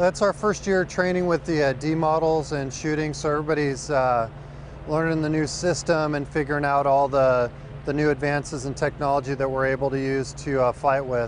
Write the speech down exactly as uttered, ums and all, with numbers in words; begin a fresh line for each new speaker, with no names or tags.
That's our first year training with the uh, D models and shooting, so everybody's uh, learning the new system and figuring out all the, the new advances in technology that we're able to use to uh, fight with.